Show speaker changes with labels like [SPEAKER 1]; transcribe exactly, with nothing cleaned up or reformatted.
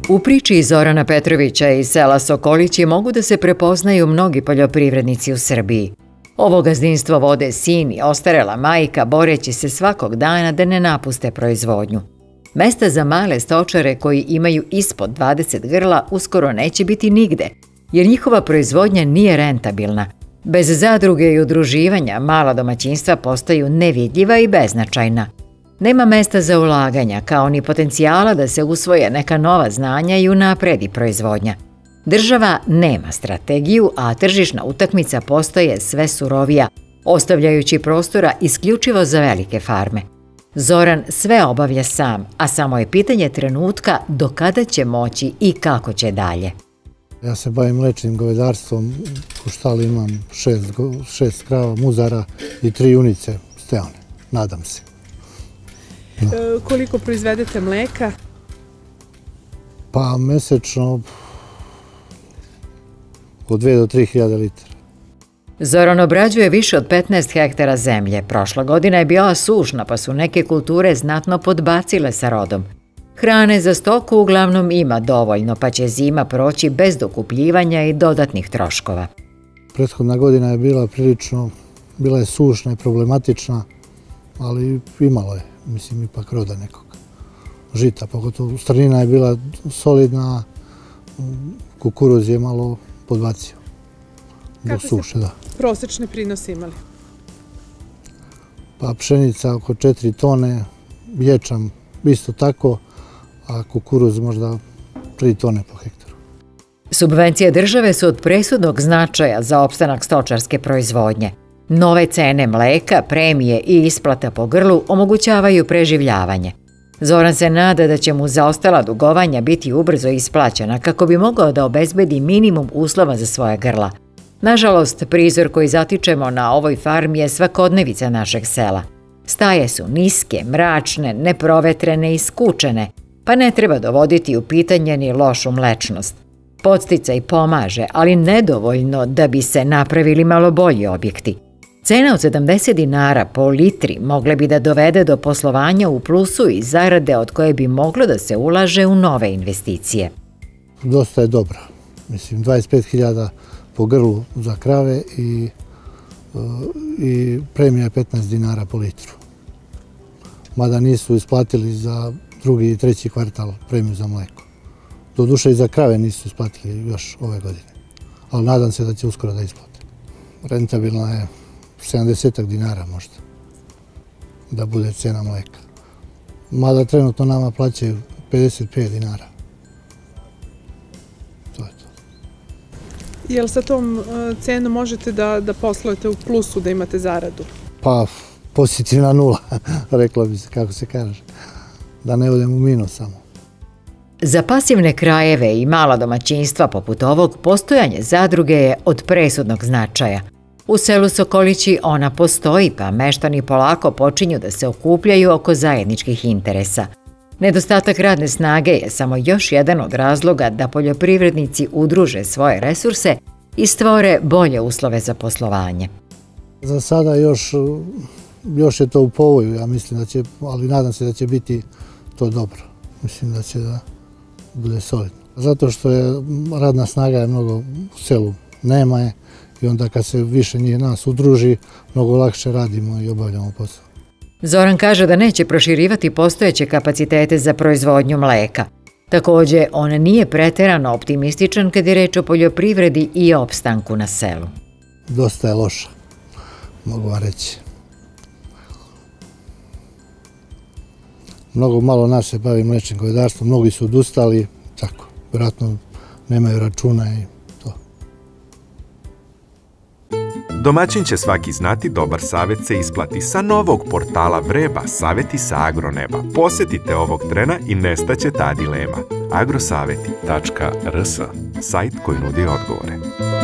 [SPEAKER 1] U priči Zorana Petrovića iz sela Sokolići mogu da se prepoznaju mnogi poljoprivrednici u Srbiji. Ovo gazdinstvo vode sin i ostarela majka boreći se svakog dana da ne napuste proizvodnju. Mesta za male stočare koji imaju ispod dvadeset grla uskoro neće biti nigde, jer njihova proizvodnja nije rentabilna. Bez zadruge i udruživanja mala domaćinstva postaju nevidljiva i beznačajna. Nema mesta za ulaganja, kao ni potencijala da se usvoje neka nova znanja i unapredi proizvodnja. Država nema strategiju, a tržišna utakmica postaje sve surovija, ostavljajući prostora isključivo za velike farme. Zoran sve obavlja sam, a samo je pitanje trenutka do kada će moći i kako će dalje.
[SPEAKER 2] Ja se bavim mlečnim govedarstvom, u štali imam šest, šest krava, muzara i tri junice steone, nadam se.
[SPEAKER 3] No. E, koliko proizvedete mleka?
[SPEAKER 2] Pa mesečno od dve do tri hiljade litara.
[SPEAKER 1] Zoran obrađuje više od petnaest hektara zemlje. Prošla godina je bila sušna, pa su neke kulture znatno podbacile sa rodom. Hrane za stoku uglavnom ima dovoljno, pa će zima proći bez dokupljivanja i dodatnih troškova.
[SPEAKER 2] Prethodna godina je bila prilično, bila je sušna i problematična, ali imalo je, mislim, ipak roda nekog žita. Pogotovo strnina je bila solidna, kukuruz je malo podbacio.
[SPEAKER 3] Kako ste prosečne prinose imali?
[SPEAKER 2] Pa pšenica oko četiri tone, ječam isto tako, a kukuruz možda tri tone po hektaru.
[SPEAKER 1] Subvencije države su od presudnog značaja za opstanak stočarske proizvodnje. Nove cene mleka, premije i isplata po grlu omogućavaju preživljavanje. Zoran se nada da će mu zaostala dugovanja biti ubrzo isplaćena kako bi mogao da obezbedi minimum uslova za svoje grla. Nažalost, prizor koji zatičemo na ovoj farmi je svakodnevica našeg sela. Staje su niske, mračne, neprovetrene i skučene, pa ne treba dovoditi u pitanje ni lošu mlečnost. Podsticaj pomaže, ali nedovoljno da bi se napravili malo bolji objekti. Cena od sedamdeset dinara po litri mogle bi da dovede do poslovanja u plusu i zarade od koje bi moglo da se ulaže u nove investicije.
[SPEAKER 2] Dosta je dobra. Mislim, dvadeset pet hiljada po grlu za krave i, i premija je petnaest dinara po litru. Mada nisu isplatili za drugi i treći kvartal premiju za mleko. Doduše i za krave nisu isplatili još ove godine, ali nadam se da će uskoro da isplate. Rentabilna je sedamdeset dinara možda da bude cena mleka. Mada trenutno nama plaćaju pedeset pet dinara. To je to.
[SPEAKER 3] Jel sa tom cenom možete da, da poslujete u plusu, da imate zaradu?
[SPEAKER 2] Pa, pozitivna nula, rekla bi se, kako se kaže. Da ne odem u minus samo.
[SPEAKER 1] Za pasivne krajeve i mala domaćinstva poput ovog postojanje zadruge je od presudnog značaja. U selu Sokolići ona postoji, pa meštani polako počinju da se okupljaju oko zajedničkih interesa. Nedostatak radne snage je samo još jedan od razloga da poljoprivrednici udruže svoje resurse i stvore bolje uslove za poslovanje.
[SPEAKER 2] Za sada još, još je to u povoju, ja mislim da će, ali nadam se da će biti to dobro. Mislim da će da bude solidno. Zato što je radna snaga je mnogo u selu, nema je. I onda kad se više njih nas udruži, mnogo lakše radimo i obavljamo posao.
[SPEAKER 1] Zoran kaže da neće proširivati postojeće kapacitete za proizvodnju mleka. Također, on nije preterano optimističan kad je reč o poljoprivredi i opstanku na selu.
[SPEAKER 2] Dosta je loša, mogu vam reći. Mnogo malo nas se bavi mlečnim govedarstvom, mnogi su odustali, tako, vjerojatno nemaju računa i to.
[SPEAKER 4] Domaćin će svaki znati, dobar savjet se isplati. Sa novog portala Vreba, savjeti sa agroneba. Posjetite ovog trena i nestaće ta dilema. agrosaveti tačka rs, sajt koji nudi odgovore.